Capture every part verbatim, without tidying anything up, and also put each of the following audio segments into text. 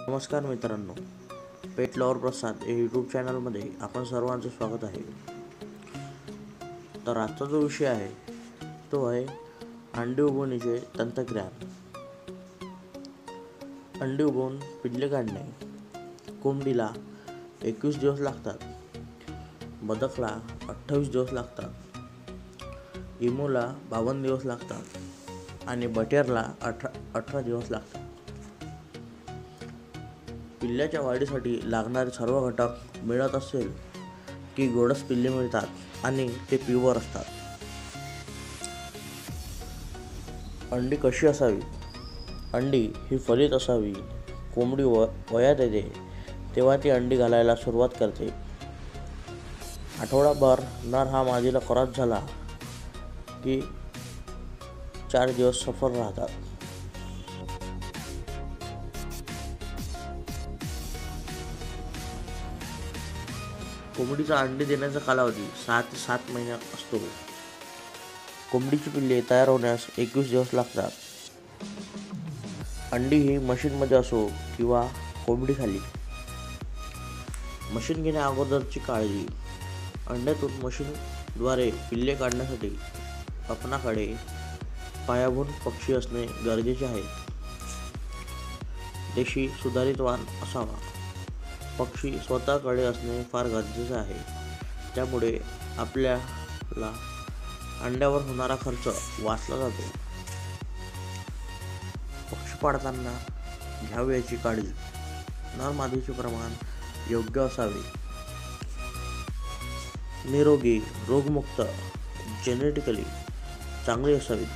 नमस्कार मित्रांनो, पेट लवर प्रसाद या यूट्यूब चॅनलमध्ये आपण सर्वांचं स्वागत आहे. तर आजचा जो विषय आहे तो आहे अंडी उबवणीचे तंत्रज्ञान. अंडी उबवून पिल्ले काढणे. कोंबडीला एकवीस दिवस लागतात, बदकला अठ्ठावीस दिवस लागतात, इमूला बावन्न दिवस लागतात आणि बटेरला अठरा अठरा दिवस लागतात. पिल्ल्याच्या वाढीसाठी लागणारे सर्व घटक मिळत असेल की गोडस पिल्ले मिळतात आणि ते प्युअर असतात. अंडी कशी असावी? अंडी ही फलित असावी. कोंबडी व वयात येते तेव्हा ती अंडी घालायला सुरुवात करते. आठवडाभर नर हा मादीला क्रॉस झाला की चार दिवस सफर राहतात. कोंबडीचा अंडी देण्याचा कालावधी सहा ते सात महिन्यात असतो. कोंबडीची पिल्ले तयार होण्यास एकवीस दिवस लागतात. अंडी ही मशीनमध्ये असो किंवा कोंबडीखाली. मशीन घेण्या अगोदरची काळजी. अंड्यातून मशीनद्वारे पिल्ले काढण्यासाठी आपणाकडे पायाभूत पक्षी असणे गरजेचे आहे. देशी सुधारित वाण असावा. पक्षी स्वतःकडे असणे फार गरजेचे आहे. त्यामुळे आपल्याला अंड्यावर होणारा खर्च वाचला जातो. पक्षी पाळताना घ्यावी याची काळजी. नर मादीचे प्रमाण योग्य असावे. निरोगी, रोगमुक्त, जेनेटिकली चांगली असावी.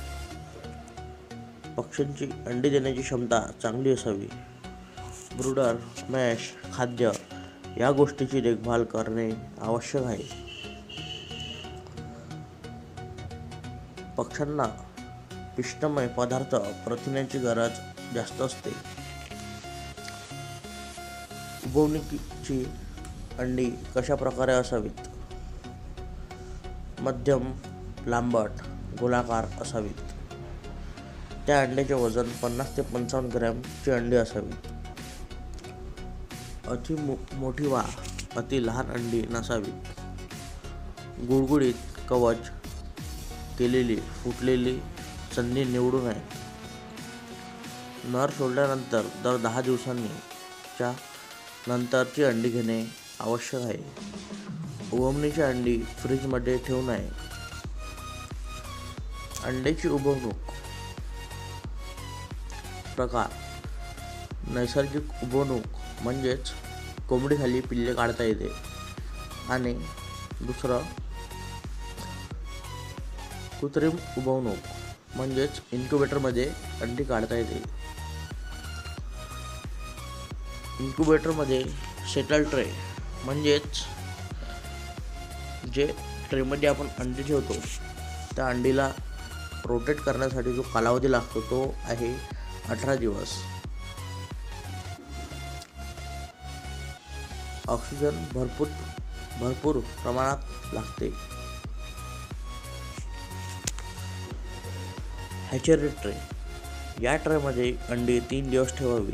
पक्ष्यांची अंडी देण्याची क्षमता चांगली असावी. ब्रूडर, मॅश, खाद्य या गोष्टीची देखभाल करणे आवश्यक आहे. पक्ष्यांना पिष्टमय पदार्थ, प्रथिनांची गरज जास्त असते. उबवणीची अंडी कशा प्रकारे असावीत? मध्यम, लांबट, गोलाकार असावीत. त्या अंड्याचे वजन पन्नास ते पंचावन्न ग्रॅमची अंडी असावी. अति मो मोठी वा अति लहान अंडी नसावीत. गुळगुळीत कवच केलेली फुटलेली संधी निवडू नयेत. नर सोडल्यानंतर दर दहा दिवसांनी च्या नंतरची अंडी घेणे आवश्यक आहे. उबवणीची अंडी फ्रीजमध्ये ठेवू नये. अंड्याची उबवणूक प्रकार. नैसर्गिक उबवणूक म्हणजेच कोंबडीखाली पिल्ले काढता येते. आणि दुसरं कृत्रिम उबवणूक म्हणजेच इन्क्युबेटरमध्ये अंडी काढता येते. इन्क्युबेटरमध्ये सेटल ट्रे म्हणजेच जे ट्रेमध्ये आपण अंडी ठेवतो त्या अंडीला रोटेट करण्यासाठी जो कालावधी लागतो तो आहे अठरा दिवस. ऑक्सिजन भरपूर भरपूर प्रमाणात लागते. Hatchery tray. या ट्रेमध्ये अंडी तीन दिवस ठेवावी.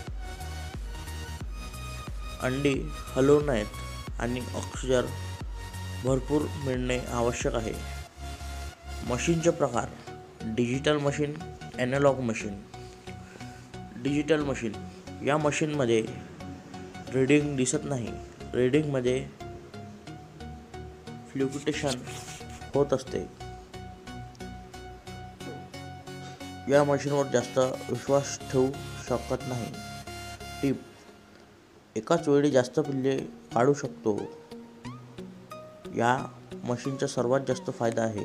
अंडी हलवू नयेत आणि ऑक्सिजन भरपूर मिळणे आवश्यक आहे. मशीनचे प्रकार. Digital machine, analog machine. Digital machine. या मशीनमध्ये रीडिंग दिसत नाही. रीडिंगमध्ये फ्ल्युक्च्युएशन होत असते. या मशीनवर जास्त विश्वास ठेवू शकत नाही. टिप. एकाच वेळी जास्त पिल्ले काढू शकतो. या मशीनचा सर्वात जास्त फायदा आहे.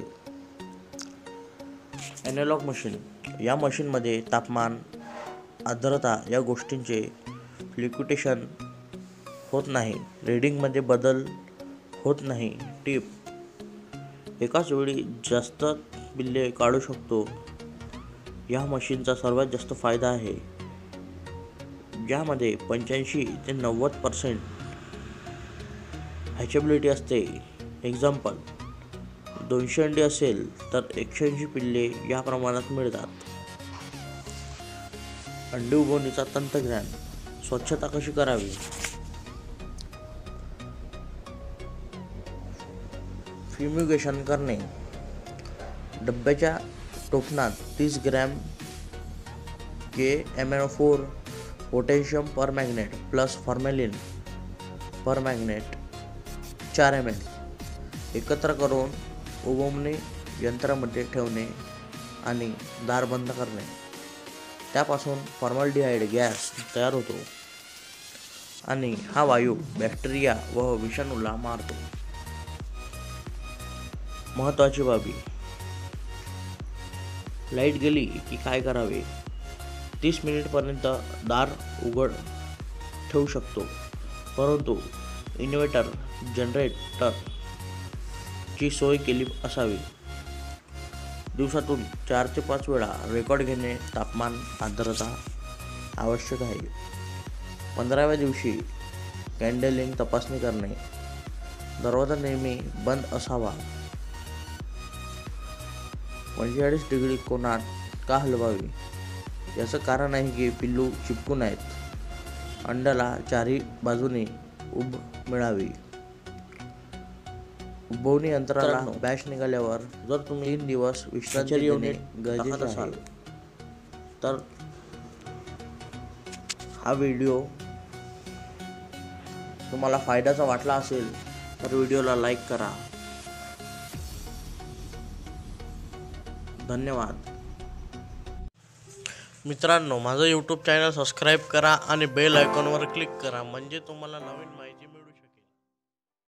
Analog machine. या मशीनमध्ये तापमान, आर्द्रता या गोष्टींचे फ्ल्युक्च्युएशन होत नाही. रीडिंगमध्ये बदल होत नाही. टिप. एकाच वेळी जास्त पिल्ले काढू शकतो. या मशीनचा सर्वात जास्त फायदा आहे. ज्यामध्ये पंच्याऐंशी ते नव्वद पर्सेंट हॅचेबिलिटी असते. एक्झाम्पल, दोनशे अंडी असेल तर एकशे ऐंशी पिल्ले या प्रमाणात मिळतात. अंडी उबवणीचा तंत्रज्ञान. स्वच्छता कशी करावी, फ्युमिगेशन करणे, डब्याच्या टोपणात तीस gram K M N O four potassium permanganate plus formalin permanganate चार एम एल एकत्र करून उगवणे यंत्रामध्ये ठेवणे आणि दार बंद करणे. त्यापासून फॉर्मल्डिहाइड गॅस तयार होतो आणि हा वायू बॅक्टेरिया व विषाणूला मारतो. महत्त्वाची बाबी: लाईट गेली की काय करावे? तीस मिनिटपर्यंत दार उघड ठेवू शकतो, परंतु इन्व्हर्टर जनरेटर ची सोय केली असावी. दिवसातून चार ते पाच वेळा रेकॉर्ड घेणे, तापमान आर्द्रता आवश्यक आहे. पंधराव्या दिवशी कॅन्डलिंग तपासणी करणे. दरवाजा नेहमी बंद असावा. पंचेचाळीस डिग्री कोनात का हलवावी? याचं कारण आहे की पिल्लू चिपकू नयेत, अंड्याला चारही बाजूने उब मिळावी. उबवणी यंत्राला बॅश निघाल्यावर जर तुम्ही तीन दिवस विश्रांती घेणे गरजेचे असाल तर हा व्हिडिओ तुम्हाला फायद्याचा वाटला असेल तर व्हिडिओला लाईक करा. धन्यवाद. मित्रांनो, माझं यूट्यूब चॅनल सबस्क्राईब करा आणि बेल आयकॉनवर क्लिक करा, म्हणजे तुम्हाला नवीन माहिती